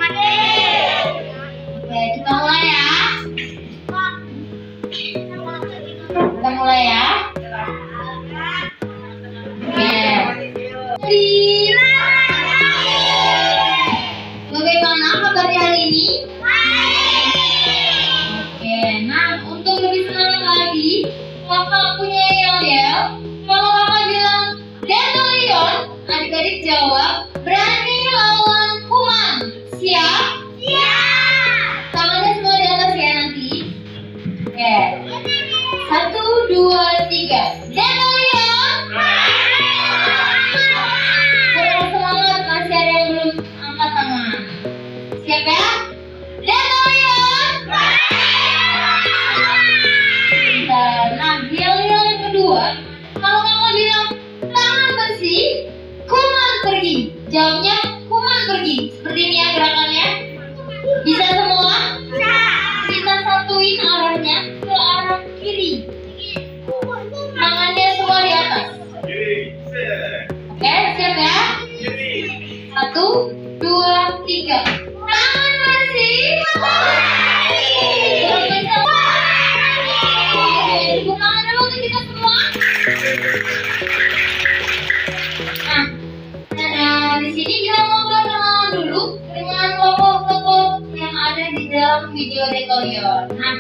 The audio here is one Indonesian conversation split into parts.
Oke, kita mulai ya. Kita mulai ya. Oke. Bagaimana kabarnya hari ini? Oke, nah untuk lebih senang lagi, kakak punya yel-yel. Kalau kakak bilang Dandelion, adik-adik jawab berani lawan kuman. Siap? Siap. Tangannya semua di atas ya nanti. Oke. 1, 2, 3. Dandelion. Kurang semangat, masih ada yang belum angkat tangan. Siap ya? Dandelion. Nah, yel-yel yang kedua, kalau kakak bilang tangan bersih, kuman pergi. Jawabnya kuman pergi. Seperti ini ya gerakannya. Bisa semua? Kita satuin arahnya ke arah kiri. Tangannya semua di atas. Oke, siap ya? 1, 2, 3. Tangan bersih. Tepuk tangan dulu untuk kita semua. Nah, di sini kita mau berkenalan dulu dengan tokoh-tokoh yang ada di dalam video Dandelion. Nah,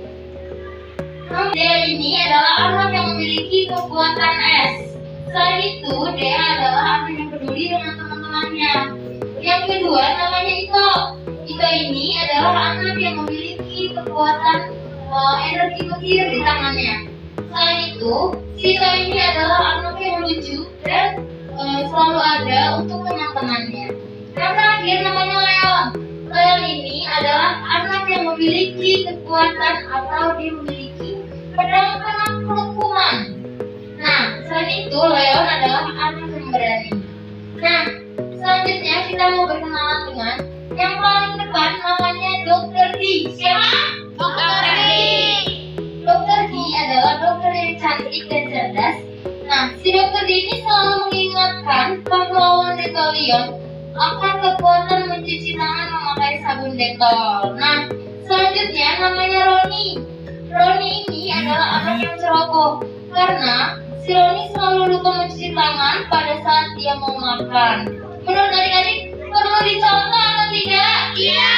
Dea ini adalah anak yang memiliki kekuatan es. Selain itu, Dea adalah anak yang peduli dengan teman-temannya. Yang kedua namanya Ito. Ito ini adalah anak yang memiliki kekuatan energi petir di tangannya. Selain itu, si Ito ini adalah anak yang lucu dan selalu ada untuk teman-temannya. Yang terakhir namanya Leon. Leon ini adalah anak yang memiliki kekuatan atau dia memiliki pedang penakluk kuman. Nah, selain itu Leon adalah anak yang berani. Nah, selanjutnya kita mau berkenalan dengan yang paling depan, namanya Dr. D. Siapa? Dr. D. Dr. D adalah dokter yang cantik dan cerdas. Nah, si Dr. D ini selalu mengingatkan pahlawan Dandelion akan kekuatan mencuci tangan memakai sabun Dettol. Nah, selanjutnya namanya Roni. Roni ini adalah anak yang ceroboh karena si Roni selalu lupa mencuci tangan pada saat dia mau makan. Menurut adik-adik perlu dicontoh atau tidak? Iya.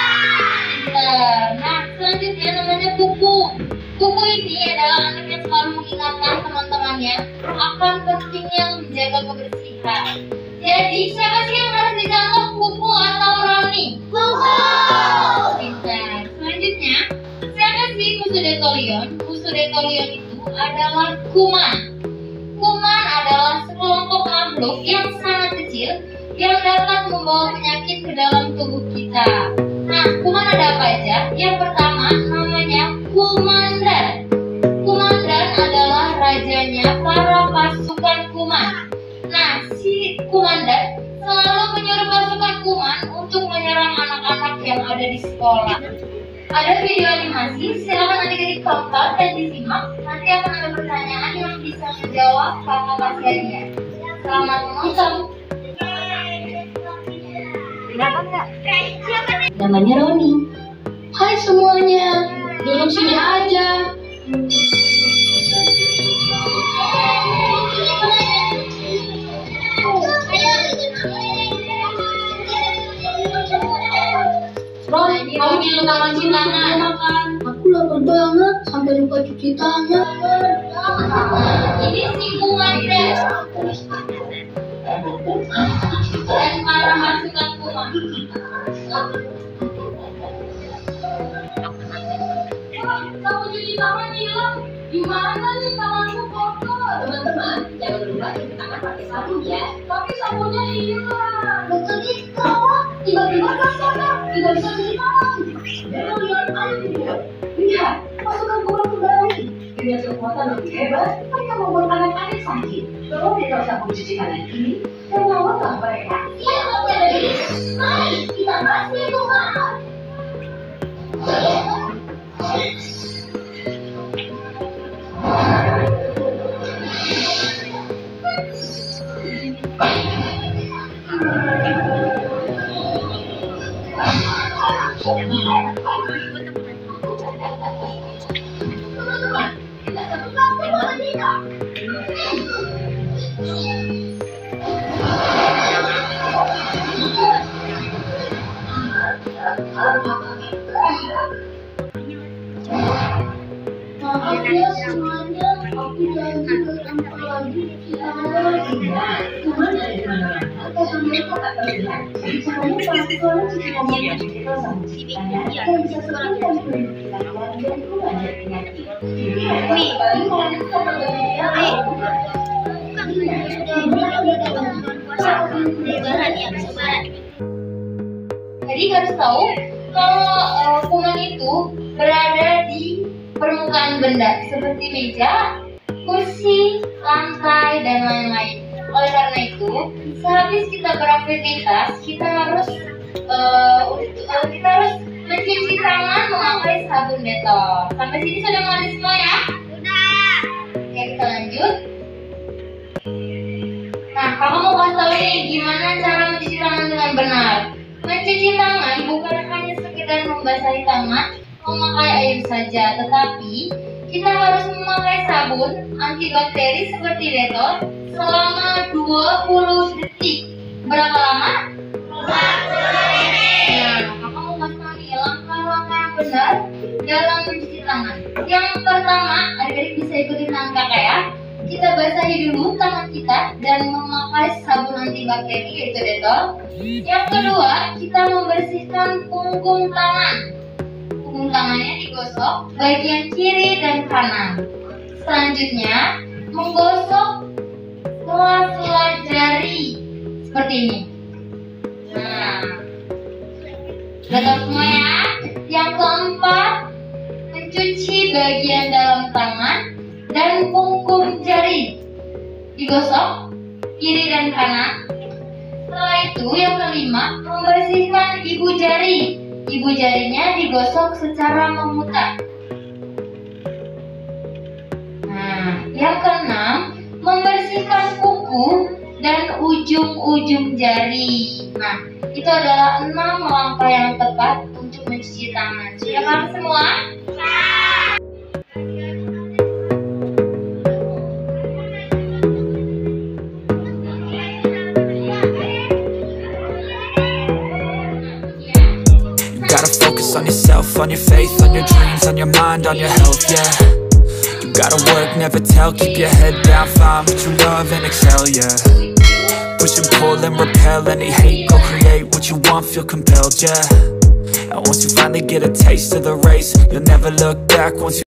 Nah, selanjutnya namanya Kuku. Kuku ini adalah anak yang selalu mengingatkan teman-temannya akan pentingnya menjaga kebersihan. Jadi, siapa sih yang harus dicontoh, Kuku atau Roni? Kuku. Pintar. Selanjutnya, siapa sih musuh Dandelion? Musuh Dandelion itu adalah kuman. Kuman adalah sekelompok makhluk yang sangat kecil yang dapat membawa penyakit ke dalam tubuh kita. Nah, kuman ada apa aja? Yang pertama namanya Kumandan. Kumandan adalah rajanya para pasukan kuman. Nah, si Kumandan selalu menyuruh pasukan kuman untuk menyerang anak-anak yang ada di sekolah. Ada video animasi, silakan adik-adik tonton dan disimak. Nanti akan ada pertanyaan yang bisa menjawab kakak kasihannya. Selamat menonton. Namanya Roni. Hai semuanya, duduk sini aja. Ron, kamu cuci tangan sini sebelum makan. Aku lapar banget sampai lupa cuci tangan. Ini si Kumandan dan para pasukan kuman. Kamu cuci tangan hilang. Gimana nih tanganmu kotor? Teman-teman, jangan lupa cuci tangan pakai sabun ya. Tapi sabunnya hilang. Betul itu. Tiba-tiba kotor, tidak bisa cuci tangan. Jangan lihat air video. Lihat, pasukan kuman kembali. Dengan kekuatan lebih hebat, mereka membuat anak-anak sakit. Kalau tidak sabun cuci tangan ini, dan lawanlah mereka. Iya, mari kita pasti kuman. Teman-teman, kita satukan perbuatan kita. Maaf ya semuanya, aku janji bertemu lagi kita lagi. Cuman dari mana-mana, karena mereka tak terlihat. Misalnya kalau kita ngomongin kita sama ceritanya, kita bisa sebutkan pemikiran dan itu banyak penyakit. Jadi kembali mau kita berbeda. Jadi harus tahu kalau kuman itu berada di permukaan benda seperti meja, kursi, lantai, dan lain-lain. Oleh karena itu, sehabis kita beraktivitas, kita harus mencuci tangan memakai sabun Dettol. Sampai sini sudah mengerti semua ya? Sudah. Oke, kita lanjut. Nah, kakak mau kasih tahu nih gimana cara mencuci tangan dengan benar. Mencuci tangan bukan hanya sekedar membasahi tangan, memakai air saja, tetapi kita harus memakai sabun antibakteri seperti Dettol selama 20 detik. Berapa lama? 20 detik. Nah, kakak mau kasih tahu nih langkah-langkah yang benar dalam mencuci tangan. Yang pertama, adik-adik bisa ikutin tangan kakak ya. Kita basahi dulu tangan kita dan memakai sabun antibakteri yaitu Dettol. Yang kedua, kita membersihkan punggung tangan. Punggung tangannya digosok bagian kiri dan kanan. Selanjutnya, menggosok sela-sela jari seperti ini. Nah, sudah tahu semua ya. Yang keempat, mencuci bagian dalam tangan dan punggung jari, digosok kiri dan kanan. Setelah itu yang kelima, membersihkan ibu jari. Ibu jarinya digosok secara memutar. Nah, yang keenam, membersihkan kuku dan ujung-ujung jari. Nah, itu adalah 6 langkah yang tepat untuk mencuci tangan. Sudah paham semua? On yourself, on your faith, on your dreams, on your mind, on your health, yeah. You gotta work, never tell, keep your head down, find what you love and excel, yeah. Push and pull and repel any hate, go create what you want, feel compelled, yeah. And once you finally get a taste of the race, you'll never look back once you